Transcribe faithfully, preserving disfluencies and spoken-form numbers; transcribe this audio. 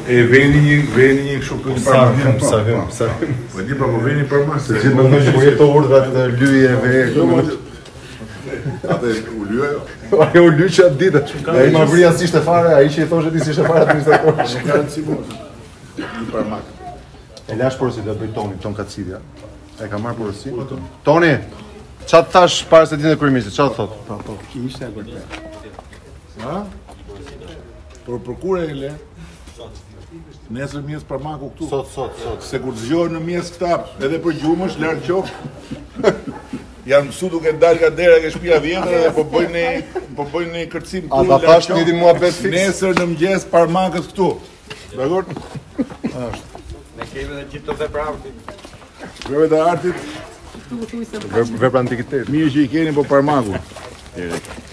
E veni një veni një kështu për Sa vim, sa vim, sa vim. Po di pa po veni për mas. Se gjithë mendoj që po jeto urdhat të lyjeve. Atë u lye ajo. Ajo u lyqë atë ditë. Ai ma vri as ishte fare, ai që i thoshte ti si ishte fare administrator. Nuk ka rëndësi më. Një parmak. E lash porosi do bëj Toni, Ton Kacidja. E ka marrë porosi. Toni, çfarë thash para se ditën e kryeministit? Çfarë thot? Po, po, ishte e vërtetë. Ha? Por për kur e le? Nesër mjes parmaku këtu. Sot, sot, sot. Se kur zgjohen në mjes këta, edhe për gjumësh, larg qoftë. Janë mësu duke dalë nga dera ke shtëpia vjetër dhe po bëjnë po bëjnë një kërcim këtu. A ta thash një ditë muhabet fiks? Nesër në mëngjes parmakët këtu. Dakor? Është. Ne kemi edhe gjithë të vepra artit. Vepra të artit. Vepra antikitetit. Mirë që i keni po parmaku.